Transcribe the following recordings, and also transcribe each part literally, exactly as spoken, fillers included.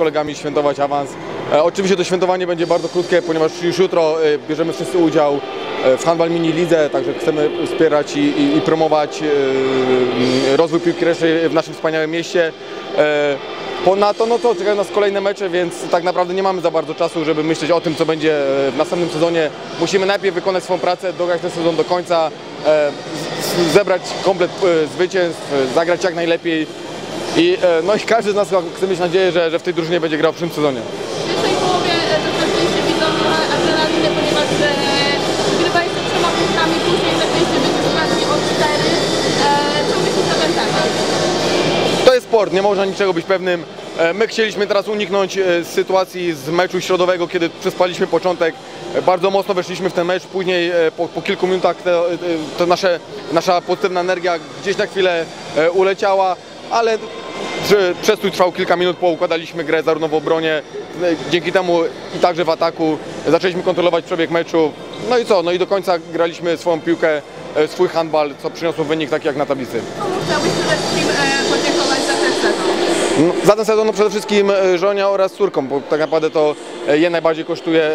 kolegami świętować awans. E, oczywiście to świętowanie będzie bardzo krótkie, ponieważ już jutro e, bierzemy wszyscy udział w Handball Mini Lidze, także chcemy wspierać i, i, i promować e, rozwój piłki ręcznej w naszym wspaniałym mieście. E, Ponadto, no to czekają nas kolejne mecze, więc tak naprawdę nie mamy za bardzo czasu, żeby myśleć o tym, co będzie w następnym sezonie. Musimy najpierw wykonać swoją pracę, dograć ten sezon do końca, e, zebrać komplet e, zwycięstw, zagrać jak najlepiej i, e, no i każdy z nas chce mieć nadzieję, że, że w tej drużynie będzie grał w przyszłym sezonie. W pierwszej połowie zaczęliście widzą adrenalinę, ponieważ wygrywaliście trzema punktami, później zaczęliście być wygrani o cztery. Co myślisz na ten temat? To jest sport, nie można niczego być pewnym. My chcieliśmy teraz uniknąć sytuacji z meczu środowego, kiedy przespaliśmy początek. Bardzo mocno weszliśmy w ten mecz, później po, po kilku minutach to, to nasze, nasza pozytywna energia gdzieś na chwilę uleciała, ale przestój trwał kilka minut, poukładaliśmy grę zarówno w obronie, dzięki temu i także w ataku zaczęliśmy kontrolować przebieg meczu. No i co? No i do końca graliśmy swoją piłkę, swój handball, co przyniosło wynik taki jak na tablicy. Komu chciałbyś przede wszystkim podziękować za ten sezon? No, za ten sezon no przede wszystkim żonie oraz córkom, bo tak naprawdę to je najbardziej kosztuje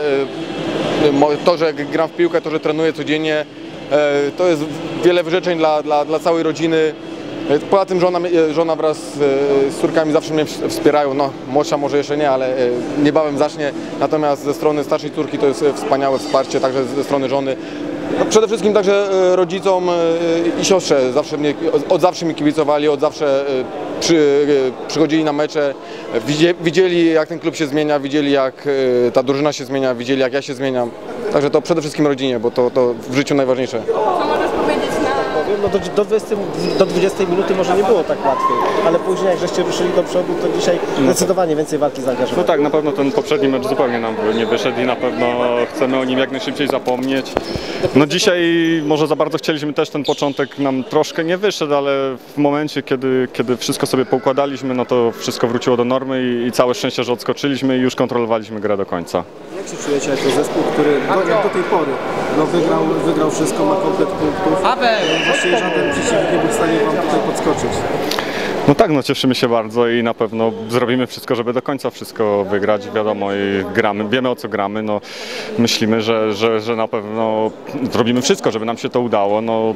to, że gram w piłkę, to, że trenuję codziennie. To jest wiele wyrzeczeń dla, dla, dla całej rodziny. Poza tym żona, żona wraz z córkami zawsze mnie wspierają, no młodsza może jeszcze nie, ale niebawem zacznie. Natomiast ze strony starszej córki to jest wspaniałe wsparcie, także ze strony żony. No, przede wszystkim także rodzicom i siostrze zawsze mnie, od zawsze mi kibicowali, od zawsze przy, przychodzili na mecze, widzieli jak ten klub się zmienia, widzieli jak ta drużyna się zmienia, widzieli jak ja się zmieniam. Także to przede wszystkim rodzinie, bo to, to w życiu najważniejsze. Co możesz powiedzieć na... No do, do, dwudziestej, do dwudziestej minuty może nie było tak łatwiej, ale później jak żeście ruszyli do przodu, to dzisiaj zdecydowanie więcej walki zaangażowało. No tak, na pewno ten poprzedni mecz zupełnie nam nie wyszedł i na pewno chcemy o nim jak najszybciej zapomnieć. No dzisiaj może za bardzo chcieliśmy też, ten początek nam troszkę nie wyszedł, ale w momencie, kiedy, kiedy wszystko sobie poukładaliśmy, no to wszystko wróciło do normy i, i całe szczęście, że odskoczyliśmy i już kontrolowaliśmy grę do końca. Jak się czujecie jako zespół, który do, jak do tej pory no wygrał, wygrał wszystko, ma komplet punktów, właściwie żaden przeciwnik nie był w stanie wam tutaj podskoczyć? No tak, no cieszymy się bardzo i na pewno zrobimy wszystko, żeby do końca wszystko wygrać, wiadomo, i gramy, wiemy o co gramy, no myślimy, że, że, że na pewno zrobimy wszystko, żeby nam się to udało, no,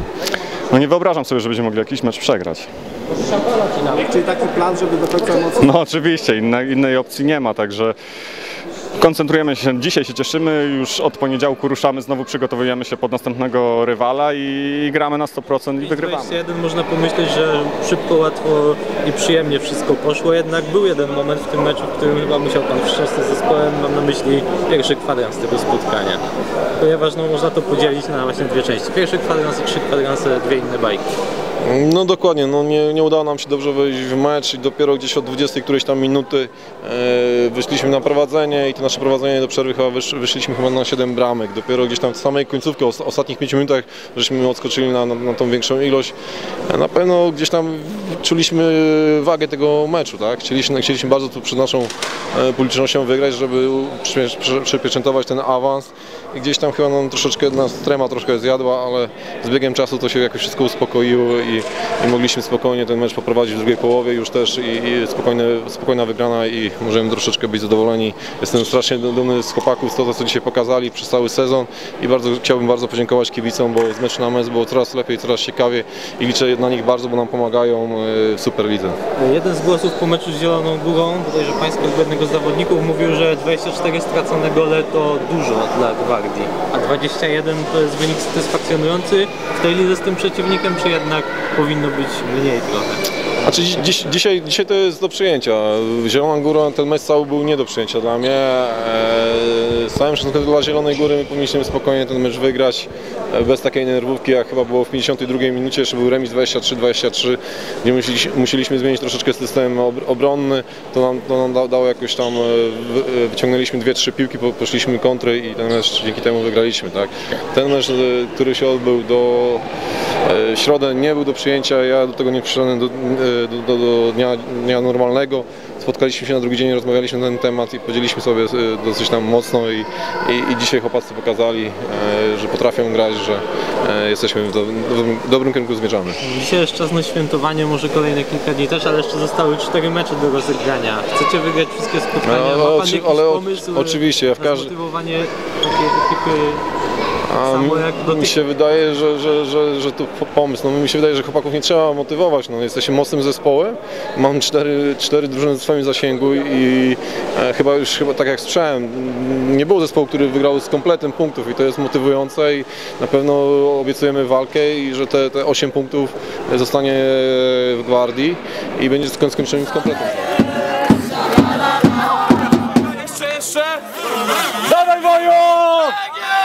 no nie wyobrażam sobie, że będziemy mogli jakiś mecz przegrać. Czyli taki plan, żeby do końca mocno... No oczywiście, innej, innej opcji nie ma, także koncentrujemy się, dzisiaj się cieszymy, już od poniedziałku ruszamy, znowu przygotowujemy się pod następnego rywala i gramy na sto procent i wygrywamy. dwadzieścia jeden można pomyśleć, że szybko, łatwo i przyjemnie wszystko poszło, jednak był jeden moment w tym meczu, w którym chyba musiał pan wstrząsnąć z zespołem, mam na myśli pierwszy kwadrans tego spotkania, ponieważ no, można to podzielić na właśnie dwie części. Pierwszy kwadrans i trzy kwadranse, dwie inne bajki. No dokładnie, no nie, nie udało nam się dobrze wejść w mecz i dopiero gdzieś od dwudziestej którejś tam minuty e, wyszliśmy na prowadzenie i to nasze prowadzenie do przerwy chyba wysz, wyszliśmy chyba na siedem bramek. Dopiero gdzieś tam w samej końcówce, o ostatnich pięciu minutach żeśmy odskoczyli na, na, na tą większą ilość. Na pewno gdzieś tam czuliśmy wagę tego meczu, tak? Chcieliśmy, chcieliśmy bardzo tu przed naszą e, publicznością wygrać, żeby przy, przy, przypieczętować ten awans i gdzieś tam chyba nam troszeczkę nas trema troszkę zjadła, ale z biegiem czasu to się jakoś wszystko uspokoiło i, i mogliśmy spokojnie ten mecz poprowadzić w drugiej połowie już też i, i spokojne, spokojna wygrana i możemy troszeczkę być zadowoleni. Jestem strasznie dumny z chłopaków, z tego co dzisiaj pokazali przez cały sezon i bardzo chciałbym bardzo podziękować kibicom, bo z meczu na mecz było coraz lepiej, coraz ciekawie i liczę na nich bardzo, bo nam pomagają w Superlidze. Jeden z głosów po meczu z Zieloną Górą, bodajże pańskiego jednego z zawodników, mówił, że dwadzieścia cztery stracone gole to dużo dla Gwardii, a dwadzieścia jeden to jest wynik satysfakcjonujący w tej lidze z tym przeciwnikiem, czy jednak powinno być mniej trochę? Znaczy, dziś, dzisiaj, dzisiaj to jest do przyjęcia. Zielona Góra, ten mecz cały był nie do przyjęcia dla mnie. Eee, z całym szacunkiem dla Zielonej Góry my powinniśmy spokojnie ten mecz wygrać bez takiej nerwówki, jak chyba było w pięćdziesiątej drugiej minucie, jeszcze był remis dwadzieścia trzy dwadzieścia trzy, gdzie musieliśmy, musieliśmy zmienić troszeczkę system obronny. To nam, to nam dało jakoś tam, wyciągnęliśmy dwie trzy piłki, poszliśmy kontry i ten mecz dzięki temu wygraliśmy. Tak? Ten mecz, który się odbył do środę, nie był do przyjęcia, ja do tego nie przyszedłem do, do, do dnia, dnia normalnego. spotkaliśmy się na drugi dzień, rozmawialiśmy na ten temat i podzieliliśmy sobie dosyć tam mocno i, i, i dzisiaj chłopacy pokazali, że potrafią grać, że jesteśmy w dobrym, w dobrym kierunku zmierzamy. Dzisiaj jest czas na świętowanie, może kolejne kilka dni też, ale jeszcze zostały cztery mecze do rozegrania. Chcecie wygrać wszystkie spotkania? Ma pan jakiś ale pomysł oczywiście, ja w na każdym... zmotywowanie takiej ekipy? A Samo jak do mi tych... się wydaje, że, że, że, że to pomysł. No, mi się wydaje, że chłopaków nie trzeba motywować. No, jesteśmy mocnym zespołem. Mam cztery, cztery drużyny w swoim zasięgu i e, chyba już chyba tak jak słyszałem, nie było zespołu, który wygrał z kompletem punktów i to jest motywujące i na pewno obiecujemy walkę i że te, te osiem punktów zostanie w Gwardii i będzie skończony z kompletem. Dawaj, Wojo!